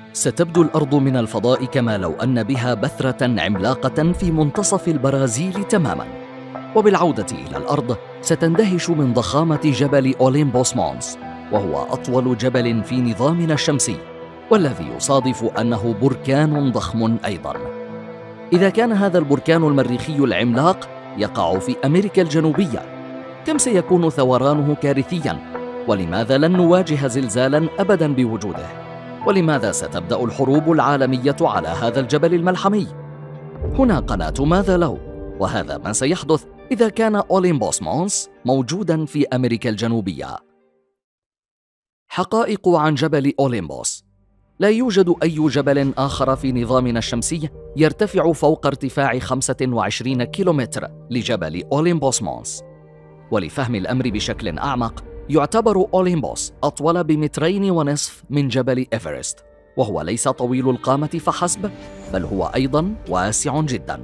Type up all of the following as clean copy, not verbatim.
ستبدو الأرض من الفضاء كما لو أن بها بثرة عملاقة في منتصف البرازيل تماماً. وبالعودة إلى الأرض ستندهش من ضخامة جبل أوليمبوس مونس، وهو أطول جبل في نظامنا الشمسي، والذي يصادف أنه بركان ضخم أيضاً. إذا كان هذا البركان المريخي العملاق يقع في أمريكا الجنوبية، كم سيكون ثورانه كارثياً؟ ولماذا لن نواجه زلزالاً أبداً بوجوده؟ ولماذا ستبدأ الحروب العالمية على هذا الجبل الملحمي؟ هنا قناة ماذا لو؟ وهذا ما سيحدث إذا كان أوليمبوس مونس موجوداً في أمريكا الجنوبية. حقائق عن جبل أوليمبوس. لا يوجد أي جبل آخر في نظامنا الشمسي يرتفع فوق ارتفاع 25 كيلومتر لجبل أوليمبوس مونس. ولفهم الأمر بشكل أعمق، يعتبر أوليمبوس أطول ب2.5 متر من جبل إيفرست، وهو ليس طويل القامة فحسب، بل هو أيضاً واسع جداً.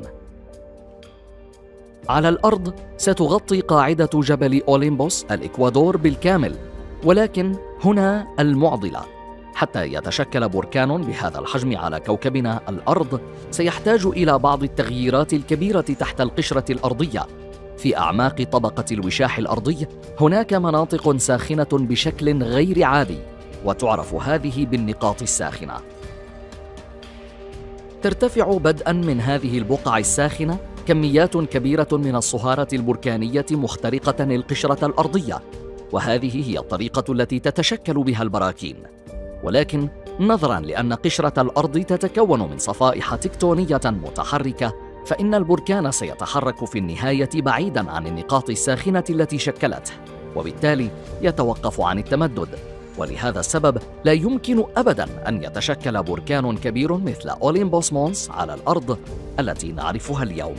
على الأرض ستغطي قاعدة جبل أوليمبوس الإكوادور بالكامل، ولكن هنا المعضلة: حتى يتشكل بركان بهذا الحجم على كوكبنا الأرض سيحتاج إلى بعض التغييرات الكبيرة تحت القشرة الأرضية. في أعماق طبقة الوشاح الأرضي هناك مناطق ساخنة بشكل غير عادي، وتعرف هذه بالنقاط الساخنة. ترتفع بدءاً من هذه البقع الساخنة كميات كبيرة من الصهارة البركانية مخترقة القشرة الأرضية، وهذه هي الطريقة التي تتشكل بها البراكين. ولكن نظراً لأن قشرة الأرض تتكون من صفائح تكتونية متحركة، فإن البركان سيتحرك في النهاية بعيداً عن النقاط الساخنة التي شكلته، وبالتالي يتوقف عن التمدد. ولهذا السبب لا يمكن أبداً أن يتشكل بركان كبير مثل أوليمبوس مونس على الأرض التي نعرفها اليوم.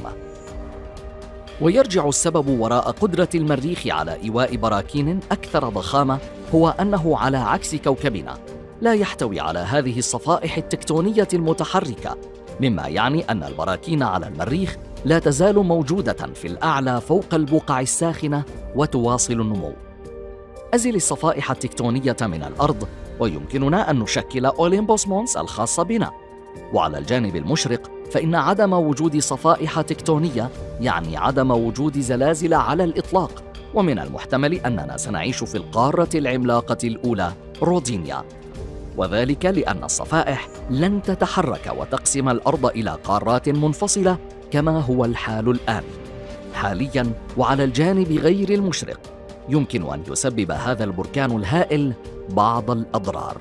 ويرجع السبب وراء قدرة المريخ على إيواء براكين أكثر ضخامة هو أنه على عكس كوكبنا لا يحتوي على هذه الصفائح التكتونية المتحركة، مما يعني أن البراكين على المريخ لا تزال موجودة في الأعلى فوق البقع الساخنة وتواصل النمو. أزل الصفائح التكتونية من الأرض ويمكننا أن نشكل أوليمبوس مونس الخاص بنا. وعلى الجانب المشرق فإن عدم وجود صفائح تكتونية يعني عدم وجود زلازل على الإطلاق، ومن المحتمل أننا سنعيش في القارة العملاقة الأولى رودينيا، وذلك لأن الصفائح لن تتحرك وتقسم الأرض إلى قارات منفصلة كما هو الحال الآن. حالياً وعلى الجانب غير المشرق يمكن أن يسبب هذا البركان الهائل بعض الأضرار.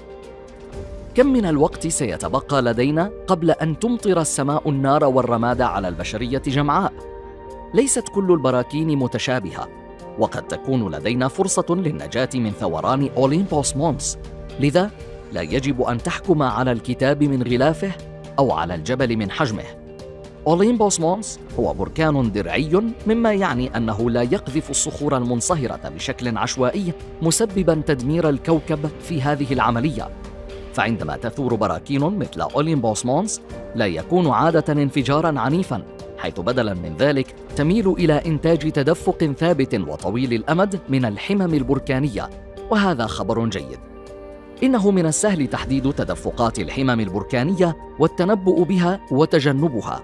كم من الوقت سيتبقى لدينا قبل أن تمطر السماء النار والرماد على البشرية جمعاء؟ ليست كل البراكين متشابهة، وقد تكون لدينا فرصة للنجاة من ثوران أوليمبوس مونس، لذا لا يجب أن تحكم على الكتاب من غلافه أو على الجبل من حجمه. أوليمبوس مونس هو بركان درعي، مما يعني أنه لا يقذف الصخور المنصهرة بشكل عشوائي مسبباً تدمير الكوكب في هذه العملية. فعندما تثور براكين مثل أوليمبوس مونس لا يكون عادة انفجاراً عنيفاً، حيث بدلاً من ذلك تميل إلى إنتاج تدفق ثابت وطويل الأمد من الحمم البركانية، وهذا خبر جيد. إنه من السهل تحديد تدفقات الحمم البركانية والتنبؤ بها وتجنبها،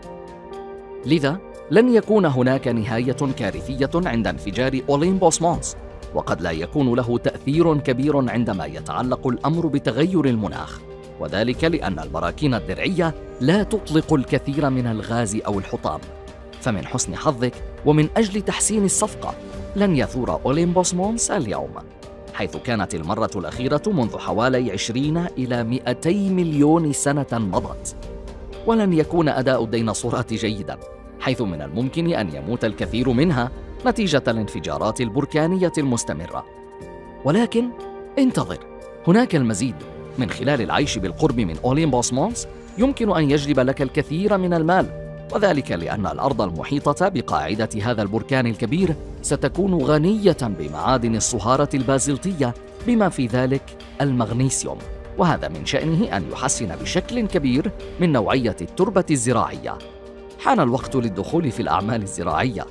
لذا لن يكون هناك نهاية كارثية عند انفجار أوليمبوس مونس، وقد لا يكون له تأثير كبير عندما يتعلق الأمر بتغير المناخ، وذلك لأن البراكين الدرعية لا تطلق الكثير من الغاز أو الحطام. فمن حسن حظك ومن أجل تحسين الصفقة لن يثور أوليمبوس مونس اليوم، حيث كانت المرة الأخيرة منذ حوالي 20 إلى 200 مليون سنة مضت. ولن يكون أداء الديناصورات جيداً، حيث من الممكن أن يموت الكثير منها نتيجة الانفجارات البركانية المستمرة. ولكن انتظر، هناك المزيد. من خلال العيش بالقرب من أوليمبوس مونس يمكن أن يجلب لك الكثير من المال، وذلك لأن الأرض المحيطة بقاعدة هذا البركان الكبير ستكون غنية بمعادن الصهارة البازلتية بما في ذلك المغنيسيوم، وهذا من شأنه أن يحسن بشكل كبير من نوعية التربة الزراعية. حان الوقت للدخول في الأعمال الزراعية.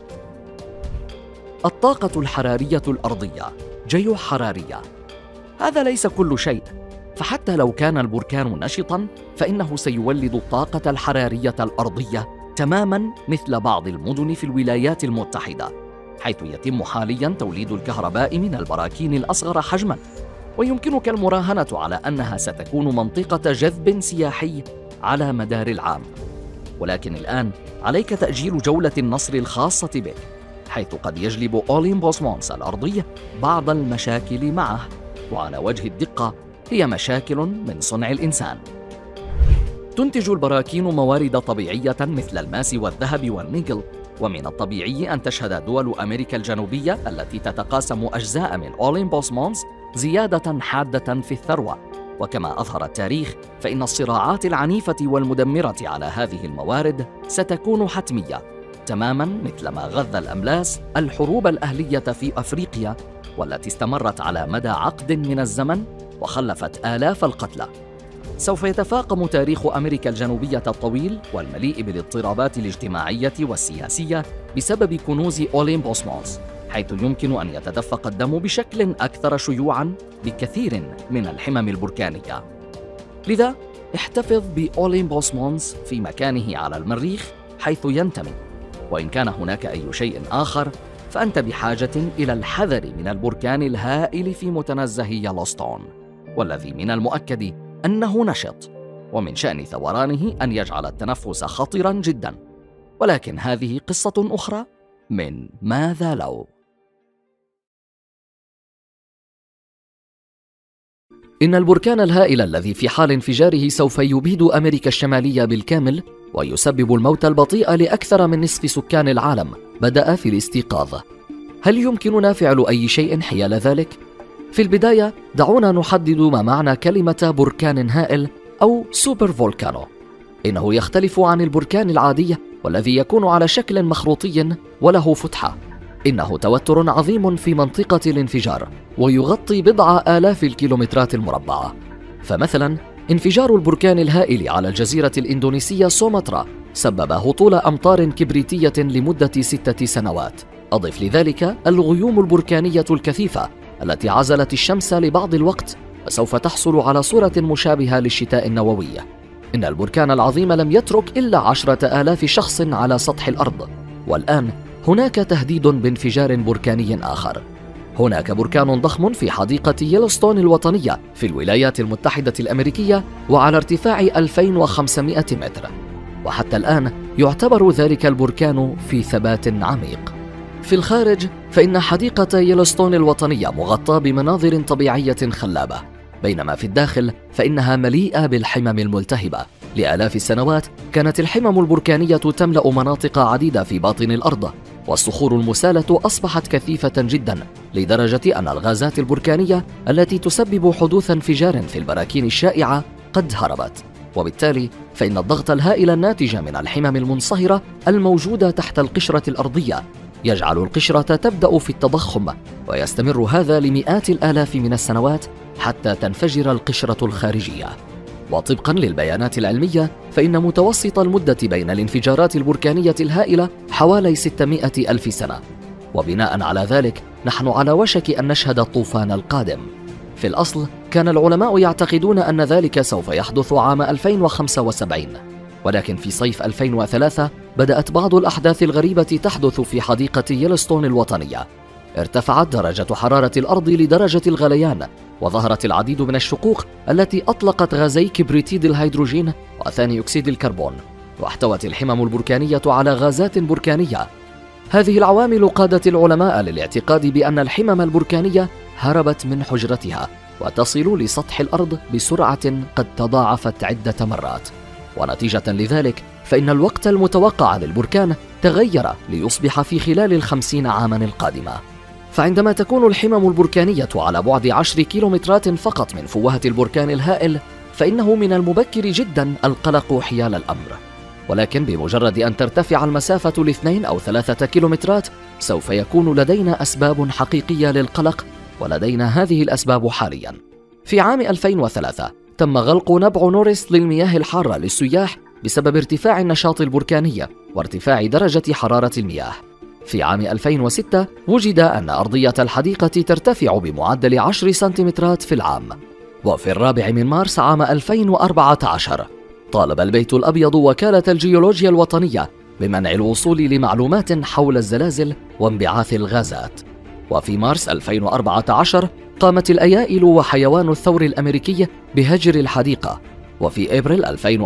الطاقة الحرارية الأرضية، جيوحرارية. هذا ليس كل شيء، فحتى لو كان البركان نشطاً فإنه سيولد الطاقة الحرارية الأرضية تماماً مثل بعض المدن في الولايات المتحدة، حيث يتم حالياً توليد الكهرباء من البراكين الأصغر حجماً. ويمكنك المراهنة على أنها ستكون منطقة جذب سياحي على مدار العام. ولكن الآن عليك تأجيل جولة النصر الخاصة بك، حيث قد يجلب أوليمبوس مونس الأرضي بعض المشاكل معه، وعلى وجه الدقة هي مشاكل من صنع الإنسان. تنتج البراكين موارد طبيعية مثل الماس والذهب والنيكل، ومن الطبيعي أن تشهد دول أمريكا الجنوبية التي تتقاسم أجزاء من أوليمبوس مونس زيادة حادة في الثروة. وكما أظهر التاريخ فإن الصراعات العنيفة والمدمرة على هذه الموارد ستكون حتمية، تماماً مثلما غذى الأملاس الحروب الأهلية في أفريقيا، والتي استمرت على مدى عقد من الزمن وخلفت آلاف القتلى. سوف يتفاقم تاريخ أمريكا الجنوبية الطويل والمليء بالاضطرابات الاجتماعية والسياسية بسبب كنوز أوليمبوس مونس، حيث يمكن أن يتدفق الدم بشكل أكثر شيوعاً بكثير من الحمم البركانية. لذا احتفظ بأوليمبوس مونس في مكانه على المريخ حيث ينتمي، وإن كان هناك أي شيء آخر فأنت بحاجة إلى الحذر من البركان الهائل في متنزه يلوستون، والذي من المؤكد أنه نشط، ومن شأن ثورانه أن يجعل التنفس خطراً جداً. ولكن هذه قصة أخرى من ماذا لو. إن البركان الهائل الذي في حال انفجاره سوف يبيد أمريكا الشمالية بالكامل ويسبب الموت البطيء لأكثر من نصف سكان العالم بدأ في الاستيقاظ. هل يمكننا فعل أي شيء حيال ذلك؟ في البداية دعونا نحدد ما معنى كلمة بركان هائل أو سوبر فولكانو. إنه يختلف عن البركان العادي والذي يكون على شكل مخروطي وله فتحة. إنه توتر عظيم في منطقة الانفجار ويغطي بضع آلاف الكيلومترات المربعة. فمثلا انفجار البركان الهائل على الجزيرة الإندونيسية سومطرة سبب هطول أمطار كبريتية لمدة 6 سنوات. أضف لذلك الغيوم البركانية الكثيفة التي عزلت الشمس لبعض الوقت، وسوف تحصل على صورة مشابهة للشتاء النووي. إن البركان العظيم لم يترك إلا 10,000 شخص على سطح الأرض، والآن هناك تهديد بانفجار بركاني آخر. هناك بركان ضخم في حديقة يلوستون الوطنية في الولايات المتحدة الأمريكية وعلى ارتفاع 2500 متر، وحتى الآن يعتبر ذلك البركان في ثبات عميق. في الخارج فإن حديقة يلوستون الوطنية مغطاة بمناظر طبيعية خلابة، بينما في الداخل فإنها مليئة بالحمم الملتهبة. لآلاف السنوات كانت الحمم البركانية تملأ مناطق عديدة في باطن الأرض، والصخور المسالة أصبحت كثيفة جدا لدرجة أن الغازات البركانية التي تسبب حدوث انفجار في البراكين الشائعة قد هربت. وبالتالي فإن الضغط الهائل الناتج من الحمم المنصهرة الموجودة تحت القشرة الأرضية يجعل القشرة تبدأ في التضخم، ويستمر هذا لمئات الآلاف من السنوات حتى تنفجر القشرة الخارجية. وطبقا للبيانات العلمية فإن متوسط المدة بين الانفجارات البركانية الهائلة حوالي 600 ألف سنة، وبناء على ذلك نحن على وشك أن نشهد الطوفان القادم. في الأصل كان العلماء يعتقدون أن ذلك سوف يحدث عام 2075، ولكن في صيف 2003 بدأت بعض الأحداث الغريبة تحدث في حديقة يلوستون الوطنية. ارتفعت درجة حرارة الأرض لدرجة الغليان، وظهرت العديد من الشقوق التي أطلقت غازي كبريتيد الهيدروجين وثاني أكسيد الكربون، واحتوت الحمم البركانية على غازات بركانية. هذه العوامل قادت العلماء للاعتقاد بأن الحمم البركانية هربت من حجرتها وتصل لسطح الأرض بسرعة قد تضاعفت عدة مرات، ونتيجة لذلك فإن الوقت المتوقع للبركان تغير ليصبح في خلال 50 عاما القادمة. فعندما تكون الحمم البركانية على بعد 10 كيلومترات فقط من فوهة البركان الهائل فإنه من المبكر جدا القلق حيال الأمر، ولكن بمجرد أن ترتفع المسافة ل2 أو 3 كيلومترات سوف يكون لدينا أسباب حقيقية للقلق، ولدينا هذه الأسباب حاليا. في عام 2003 تم غلق نبع نوريس للمياه الحارة للسياح بسبب ارتفاع النشاط البركاني وارتفاع درجة حرارة المياه. في عام 2006 وجد أن أرضية الحديقة ترتفع بمعدل 10 سنتيمترات في العام. وفي 4 مارس عام 2014 طالب البيت الأبيض وكالة الجيولوجيا الوطنية بمنع الوصول لمعلومات حول الزلازل وانبعاث الغازات. وفي مارس 2014 قامت الأيائل وحيوان الثور الأمريكي بهجر الحديقة. وفي أبريل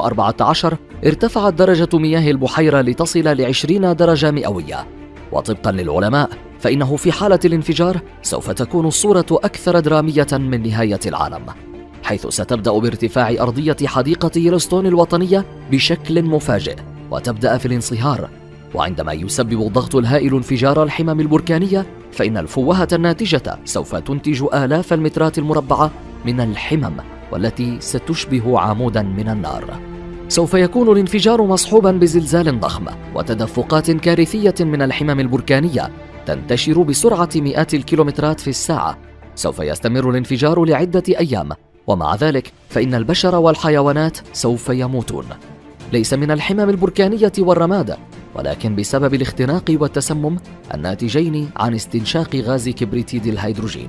2014 ارتفعت درجة مياه البحيرة لتصل ل20 درجة مئوية. وطبقا للعلماء فإنه في حالة الانفجار سوف تكون الصورة أكثر درامية من نهاية العالم، حيث ستبدأ بارتفاع أرضية حديقة يellowstone الوطنية بشكل مفاجئ وتبدأ في الانصهار. وعندما يسبب الضغط الهائل انفجار الحمم البركانية فإن الفوهة الناتجة سوف تنتج آلاف المترات المربعة من الحمم والتي ستشبه عمودا من النار. سوف يكون الانفجار مصحوبا بزلزال ضخم وتدفقات كارثية من الحمم البركانية تنتشر بسرعة مئات الكيلومترات في الساعة. سوف يستمر الانفجار لعدة أيام، ومع ذلك فإن البشر والحيوانات سوف يموتون، ليس من الحمم البركانية والرماد، ولكن بسبب الاختناق والتسمم الناتجين عن استنشاق غاز كبريتيد الهيدروجين.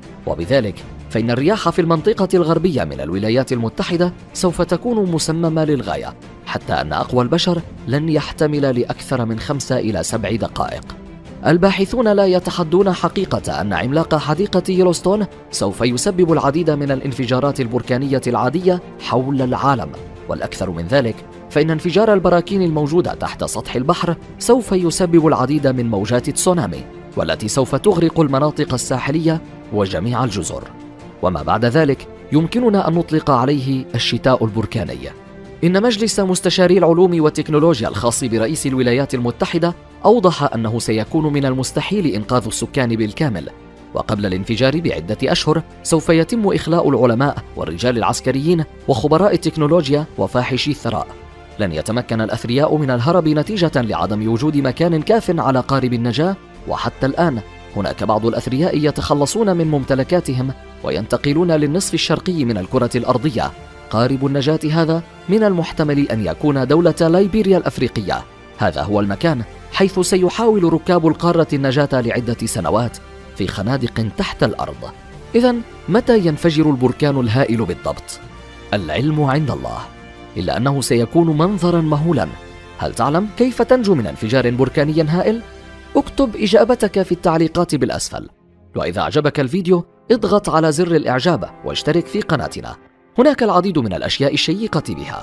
وبذلك فإن الرياح في المنطقة الغربية من الولايات المتحدة سوف تكون مسممة للغاية، حتى أن أقوى البشر لن يحتمل لأكثر من 5 إلى 7 دقائق. الباحثون لا يتحدون حقيقة أن عملاق حديقة يellowstone سوف يسبب العديد من الانفجارات البركانية العادية حول العالم، والأكثر من ذلك فإن انفجار البراكين الموجودة تحت سطح البحر سوف يسبب العديد من موجات تسونامي، والتي سوف تغرق المناطق الساحلية وجميع الجزر. وما بعد ذلك يمكننا أن نطلق عليه الشتاء البركاني. إن مجلس مستشاري العلوم والتكنولوجيا الخاص برئيس الولايات المتحدة أوضح أنه سيكون من المستحيل إنقاذ السكان بالكامل، وقبل الانفجار بعدة أشهر سوف يتم إخلاء العلماء والرجال العسكريين وخبراء التكنولوجيا وفاحشي الثراء. لن يتمكن الأثرياء من الهرب نتيجة لعدم وجود مكان كاف على قارب النجاة، وحتى الآن هناك بعض الأثرياء يتخلصون من ممتلكاتهم وينتقلون للنصف الشرقي من الكرة الأرضية. قارب النجاة هذا من المحتمل أن يكون دولة ليبيريا الأفريقية. هذا هو المكان حيث سيحاول ركاب القارة النجاة لعدة سنوات في خنادق تحت الأرض. إذن متى ينفجر البركان الهائل بالضبط؟ العلم عند الله، إلا أنه سيكون منظرا مهولا. هل تعلم كيف تنجو من انفجار بركاني هائل؟ اكتب إجابتك في التعليقات بالأسفل، وإذا أعجبك الفيديو اضغط على زر الإعجاب واشترك في قناتنا، هناك العديد من الأشياء الشيقة بها.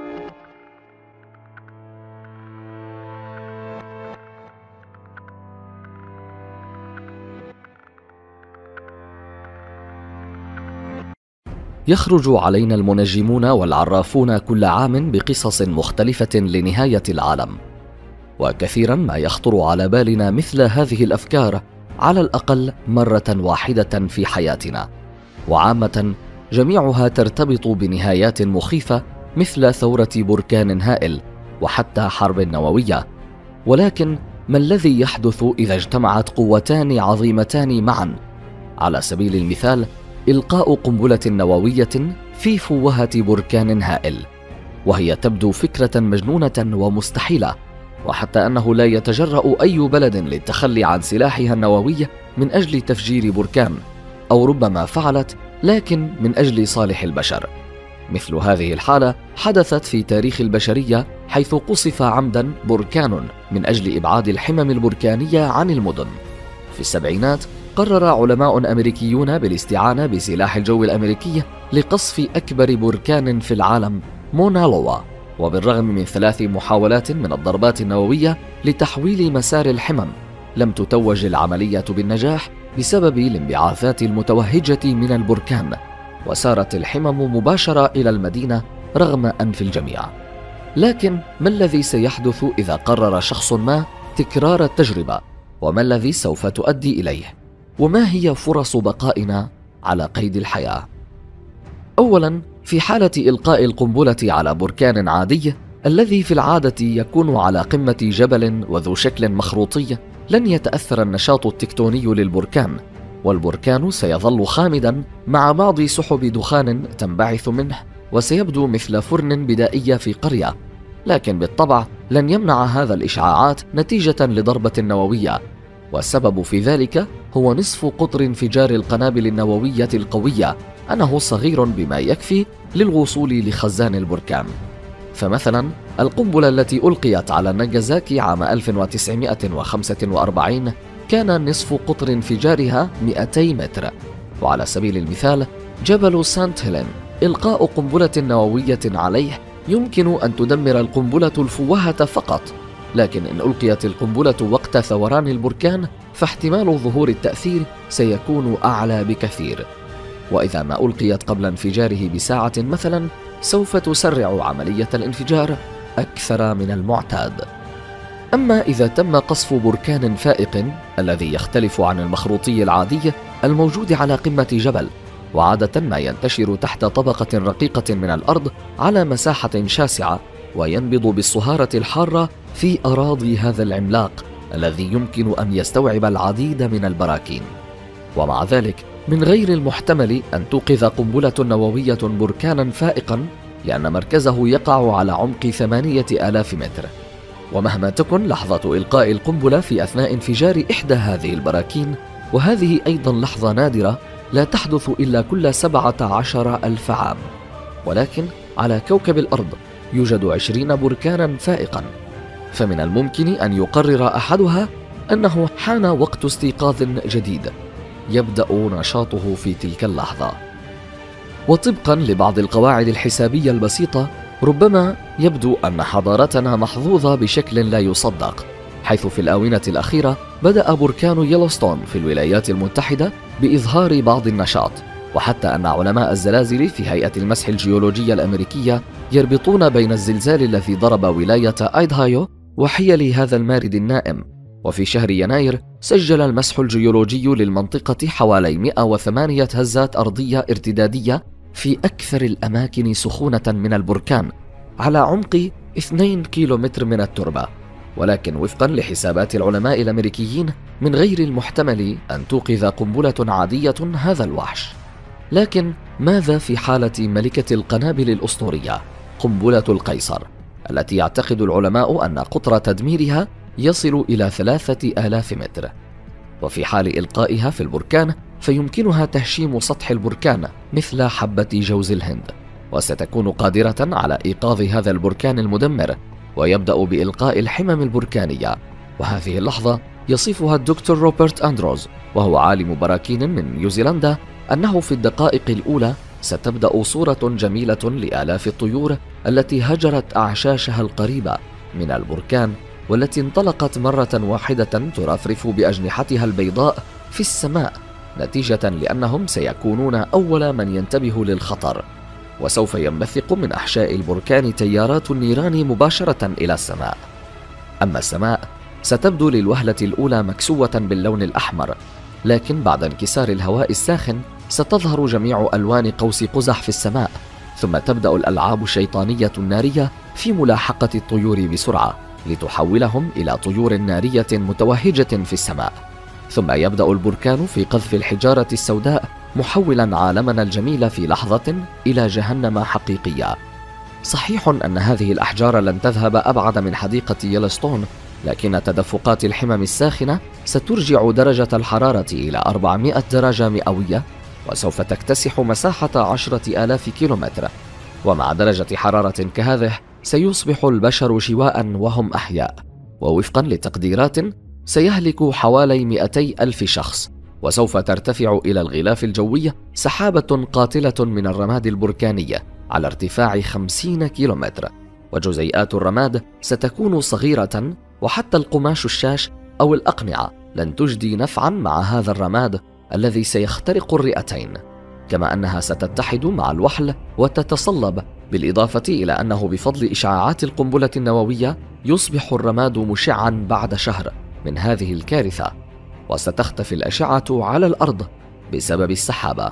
يخرج علينا المنجمون والعرافون كل عام بقصص مختلفة لنهاية العالم، وكثيرا ما يخطر على بالنا مثل هذه الأفكار على الأقل مرة واحدة في حياتنا، وعامة جميعها ترتبط بنهايات مخيفة مثل ثورة بركان هائل وحتى حرب نووية. ولكن ما الذي يحدث إذا اجتمعت قوتان عظيمتان معا؟ على سبيل المثال إلقاء قنبلة نووية في فوهة بركان هائل، وهي تبدو فكرة مجنونة ومستحيلة، وحتى أنه لا يتجرأ أي بلد للتخلي عن سلاحها النووي من أجل تفجير بركان، أو ربما فعلت لكن من أجل صالح البشر. مثل هذه الحالة حدثت في تاريخ البشرية، حيث قصف عمدا بركان من أجل إبعاد الحمم البركانية عن المدن. في السبعينات قرر علماء أمريكيون بالاستعانة بسلاح الجو الأمريكي لقصف أكبر بركان في العالم، مونا لوا، وبالرغم من 3 محاولات من الضربات النووية لتحويل مسار الحمم لم تتوج العملية بالنجاح بسبب الانبعاثات المتوهجة من البركان، وسارت الحمم مباشرة إلى المدينة رغم أنف الجميع. لكن ما الذي سيحدث إذا قرر شخص ما تكرار التجربة؟ وما الذي سوف تؤدي إليه؟ وما هي فرص بقائنا على قيد الحياة؟ أولاً، في حالة إلقاء القنبلة على بركان عادي الذي في العادة يكون على قمة جبل وذو شكل مخروطي، لن يتأثر النشاط التكتوني للبركان، والبركان سيظل خامداً مع بعض سحب دخان تنبعث منه، وسيبدو مثل فرن بدائي في قرية. لكن بالطبع لن يمنع هذا الإشعاعات نتيجة لضربة نووية، والسبب في ذلك هو نصف قطر انفجار القنابل النووية القوية أنه صغير بما يكفي للوصول لخزان البركان. فمثلا القنبلة التي ألقيت على ناجازاكي عام 1945 كان نصف قطر انفجارها 200 متر. وعلى سبيل المثال جبل سانت هيلين إلقاء قنبلة نووية عليه يمكن أن تدمر القنبلة الفوهة فقط، لكن إن ألقيت القنبلة وقت ثوران البركان فاحتمال ظهور التأثير سيكون أعلى بكثير. وإذا ما ألقيت قبل انفجاره بساعة مثلا سوف تسرع عملية الانفجار أكثر من المعتاد. أما إذا تم قصف بركان فائق الذي يختلف عن المخروطي العادي الموجود على قمة جبل، وعادة ما ينتشر تحت طبقة رقيقة من الأرض على مساحة شاسعة، وينبض بالصهارة الحارة في أراضي هذا العملاق الذي يمكن أن يستوعب العديد من البراكين. ومع ذلك من غير المحتمل أن توقظ قنبلة نووية بركانا فائقا، لأن مركزه يقع على عمق 8000 متر. ومهما تكن لحظة إلقاء القنبلة في أثناء انفجار إحدى هذه البراكين، وهذه أيضا لحظة نادرة لا تحدث إلا كل 17,000 عام، ولكن على كوكب الأرض يوجد 20 بركانا فائقا، فمن الممكن أن يقرر أحدها أنه حان وقت استيقاظ جديد يبدأ نشاطه في تلك اللحظة. وطبقا لبعض القواعد الحسابية البسيطة، ربما يبدو أن حضارتنا محظوظة بشكل لا يصدق، حيث في الآونة الأخيرة بدأ بركان يلوستون في الولايات المتحدة بإظهار بعض النشاط، وحتى أن علماء الزلازل في هيئة المسح الجيولوجية الأمريكية يربطون بين الزلزال الذي ضرب ولاية أيدهايو وحيل هذا المارد النائم. وفي شهر يناير سجل المسح الجيولوجي للمنطقة حوالي 108 هزات أرضية ارتدادية في أكثر الأماكن سخونة من البركان على عمق 2 كيلومتر من التربة. ولكن وفقا لحسابات العلماء الأمريكيين من غير المحتمل أن توقظ قنبلة عادية هذا الوحش. لكن ماذا في حالة ملكة القنابل الأسطورية قنبلة القيصر، التي يعتقد العلماء أن قطر تدميرها يصل إلى 3000 متر؟ وفي حال إلقائها في البركان فيمكنها تهشيم سطح البركان مثل حبة جوز الهند، وستكون قادرة على إيقاظ هذا البركان المدمر، ويبدأ بإلقاء الحمم البركانية. وهذه اللحظة يصفها الدكتور روبرت أندروز، وهو عالم براكين من نيوزيلندا، أنه في الدقائق الأولى ستبدأ صورة جميلة لآلاف الطيور التي هجرت أعشاشها القريبة من البركان، والتي انطلقت مرة واحدة ترفرف بأجنحتها البيضاء في السماء، نتيجة لأنهم سيكونون أول من ينتبه للخطر، وسوف ينبثق من أحشاء البركان تيارات النيران مباشرة إلى السماء. أما السماء ستبدو للوهلة الأولى مكسوة باللون الأحمر، لكن بعد انكسار الهواء الساخن ستظهر جميع ألوان قوس قزح في السماء، ثم تبدأ الألعاب الشيطانية النارية في ملاحقة الطيور بسرعة لتحولهم إلى طيور نارية متوهجة في السماء. ثم يبدأ البركان في قذف الحجارة السوداء، محولا عالمنا الجميل في لحظة إلى جهنم حقيقية. صحيح أن هذه الأحجار لن تذهب أبعد من حديقة يلوستون، لكن تدفقات الحمم الساخنة سترجع درجة الحرارة إلى 400 درجة مئوية، وسوف تكتسح مساحة 10,000 كيلومتر. ومع درجة حرارة كهذه سيصبح البشر شواء وهم أحياء، ووفقا لتقديرات سيهلك حوالي 200,000 شخص، وسوف ترتفع إلى الغلاف الجوي سحابة قاتلة من الرماد البركاني على ارتفاع 50 كيلومتر، وجزيئات الرماد ستكون صغيرة، وحتى القماش الشاش أو الأقنعة لن تجدي نفعا مع هذا الرماد الذي سيخترق الرئتين، كما أنها ستتحد مع الوحل وتتصلب، بالإضافة إلى أنه بفضل إشعاعات القنبلة النووية يصبح الرماد مشعا بعد شهر من هذه الكارثة، وستختفي الأشعة على الأرض بسبب السحابة.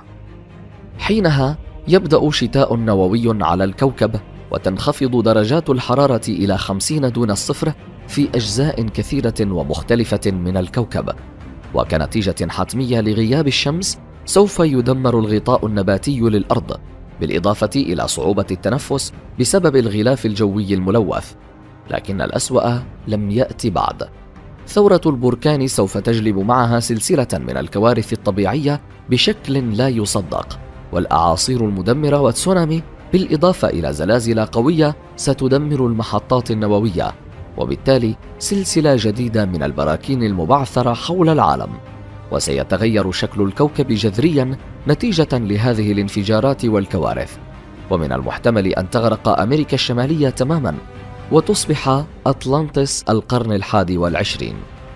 حينها يبدأ شتاء نووي على الكوكب، وتنخفض درجات الحرارة إلى 50 دون الصفر في أجزاء كثيرة ومختلفة من الكوكب، وكنتيجة حتمية لغياب الشمس سوف يدمر الغطاء النباتي للأرض، بالإضافة إلى صعوبة التنفس بسبب الغلاف الجوي الملوث. لكن الأسوأ لم يأت بعد. ثورة البركان سوف تجلب معها سلسلة من الكوارث الطبيعية بشكل لا يصدق، والأعاصير المدمرة والتسونامي، بالإضافة إلى زلازل قوية ستدمر المحطات النووية، وبالتالي سلسلة جديدة من البراكين المبعثرة حول العالم. وسيتغير شكل الكوكب جذريا نتيجة لهذه الانفجارات والكوارث، ومن المحتمل أن تغرق أمريكا الشمالية تماما وتصبح أطلانتس القرن ال21.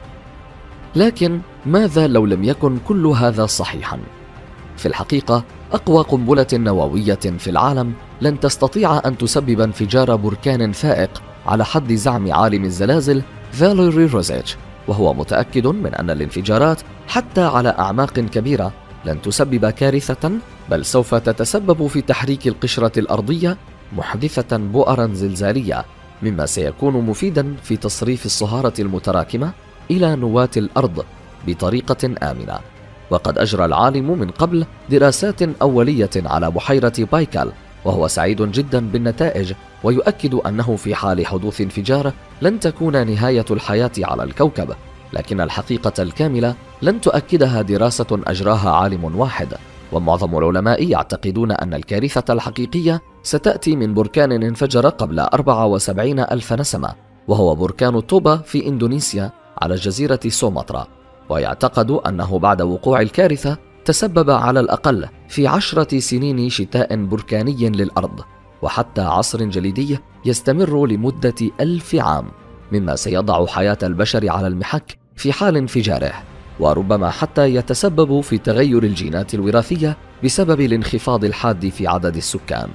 لكن ماذا لو لم يكن كل هذا صحيحا؟ في الحقيقة أقوى قنبلة نووية في العالم لن تستطيع أن تسبب انفجار بركان فائق على حد زعم عالم الزلازل فاليري روزيتش، وهو متأكد من أن الانفجارات حتى على أعماق كبيرة لن تسبب كارثة، بل سوف تتسبب في تحريك القشرة الأرضية محدثة بؤرا زلزالية، مما سيكون مفيدا في تصريف الصهارة المتراكمة إلى نواة الأرض بطريقة آمنة. وقد أجرى العالم من قبل دراسات أولية على بحيرة بايكال، وهو سعيد جدا بالنتائج، ويؤكد أنه في حال حدوث انفجار لن تكون نهاية الحياة على الكوكب، لكن الحقيقة الكاملة لن تؤكدها دراسة أجراها عالم واحد. ومعظم العلماء يعتقدون أن الكارثة الحقيقية ستأتي من بركان انفجر قبل 74 ألف نسمة، وهو بركان توبا في إندونيسيا على جزيرة سومطرة. ويعتقد أنه بعد وقوع الكارثة تسبب على الأقل في 10 سنين شتاء بركاني للأرض، وحتى عصر جليدي يستمر لمدة 1000 عام، مما سيضع حياة البشر على المحك في حال انفجاره، وربما حتى يتسبب في تغير الجينات الوراثية بسبب الانخفاض الحاد في عدد السكان.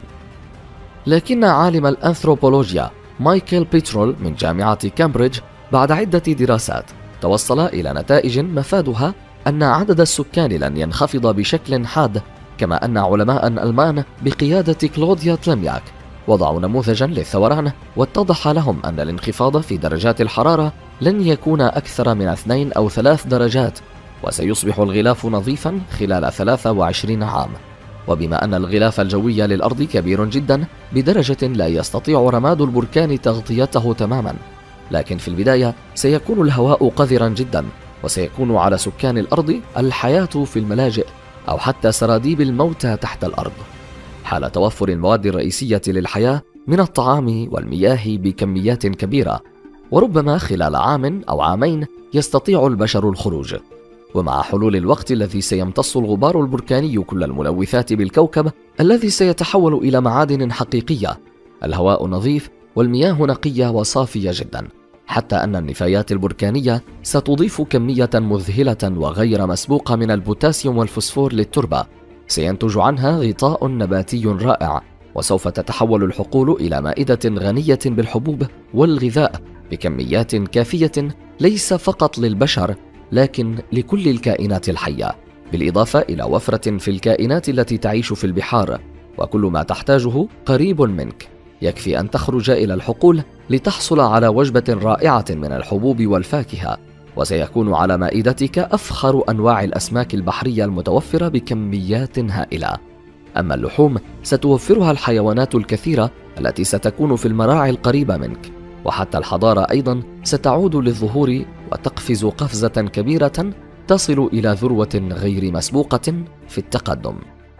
لكن عالم الأنثروبولوجيا مايكل بيترول من جامعة كامبريدج بعد عدة دراسات توصل إلى نتائج مفادها أن عدد السكان لن ينخفض بشكل حاد، كما أن علماء ألمان بقيادة كلوديا تلمياك وضعوا نموذجا للثوران، واتضح لهم أن الانخفاض في درجات الحرارة لن يكون أكثر من 2 أو 3 درجات، وسيصبح الغلاف نظيفا خلال 23 عام. وبما أن الغلاف الجوي للأرض كبير جدا بدرجة لا يستطيع رماد البركان تغطيته تماما، لكن في البداية سيكون الهواء قذرا جدا، وسيكون على سكان الأرض الحياة في الملاجئ أو حتى سراديب الموتى تحت الأرض، حال توفر المواد الرئيسية للحياة من الطعام والمياه بكميات كبيرة. وربما خلال عام أو عامين يستطيع البشر الخروج. ومع حلول الوقت الذي سيمتص الغبار البركاني كل الملوثات بالكوكب الذي سيتحول إلى معادن حقيقية، الهواء نظيف والمياه نقية وصافية جدا، حتى أن النفايات البركانية ستضيف كمية مذهلة وغير مسبوقة من البوتاسيوم والفوسفور للتربة، سينتج عنها غطاء نباتي رائع، وسوف تتحول الحقول إلى مائدة غنية بالحبوب والغذاء بكميات كافية ليس فقط للبشر لكن لكل الكائنات الحية، بالإضافة إلى وفرة في الكائنات التي تعيش في البحار، وكل ما تحتاجه قريب منك. يكفي أن تخرج إلى الحقول لتحصل على وجبة رائعة من الحبوب والفاكهة، وسيكون على مائدتك أفخر أنواع الأسماك البحرية المتوفرة بكميات هائلة. أما اللحوم ستوفرها الحيوانات الكثيرة التي ستكون في المراعي القريبة منك، وحتى الحضارة أيضا ستعود للظهور وتقفز قفزة كبيرة تصل إلى ذروة غير مسبوقة في التقدم.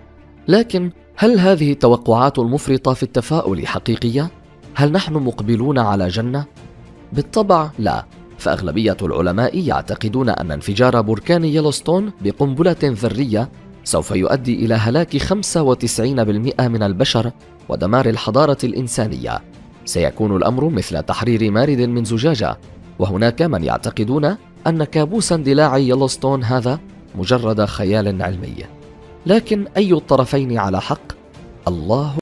لكن هل هذه التوقعات المفرطة في التفاؤل حقيقية؟ هل نحن مقبلون على جنة؟ بالطبع لا، فأغلبية العلماء يعتقدون أن انفجار بركان يلوستون بقنبلة ذرية سوف يؤدي إلى هلاك 95% من البشر ودمار الحضارة الإنسانية. سيكون الأمر مثل تحرير مارد من زجاجة، وهناك من يعتقدون أن كابوس اندلاع يلوستون هذا مجرد خيال علمي. لكن أي الطرفين على حق؟ الله